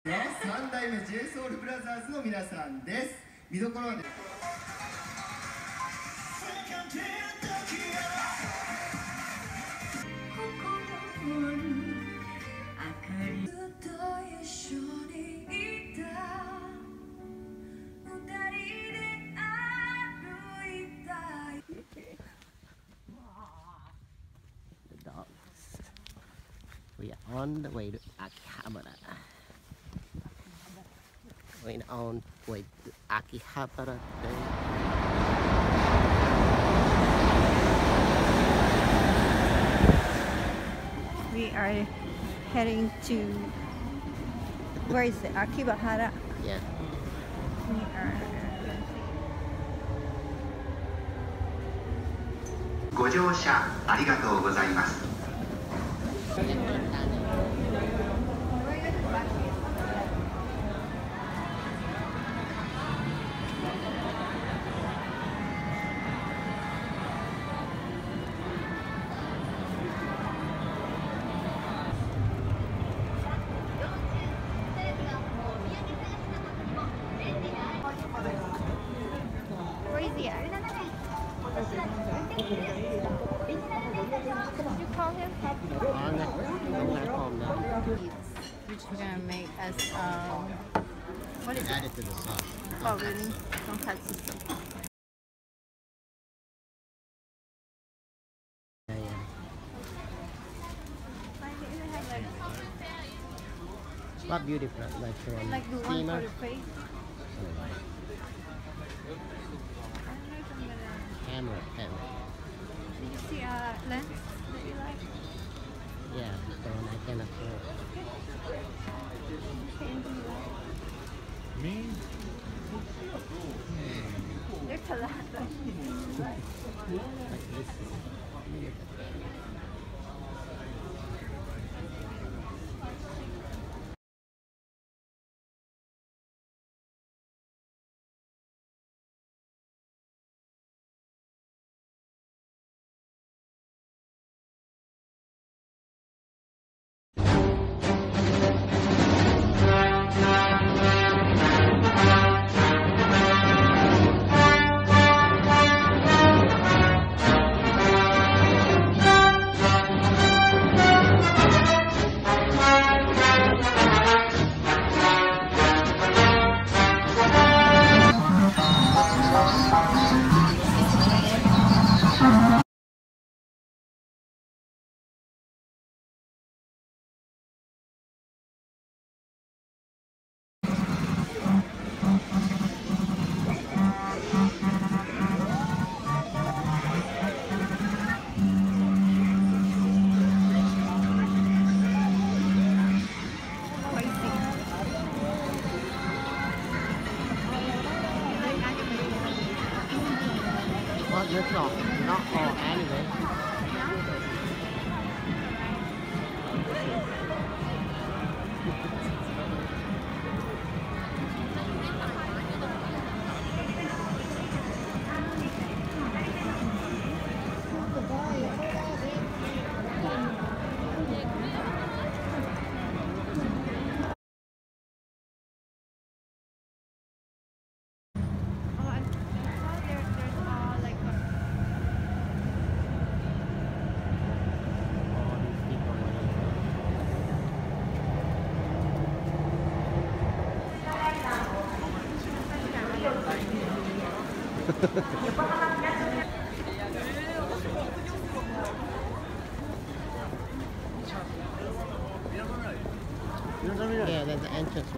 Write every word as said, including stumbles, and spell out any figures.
三代目 j ソウルブラザーズの皆さんです。見どころは We are on the way to Akihabara. We're on the way to Akihabara today. We are heading to, where is it? Akihabara. Yeah. We are. ご乗車ありがとうございます。 Where is he at? You call him? Which we're gonna make as um, what is Add it? it to the sauce. Oh, really? Tonkatsu sauce. Yeah, yeah. What beautiful, like from Like the one steamer. for the face. Camera, camera. Did you see a lens that you like? Yeah, the one I can afford. Me? There's a lot. Like this. Well, that's not, not all anyway. Yeah, there's the entrance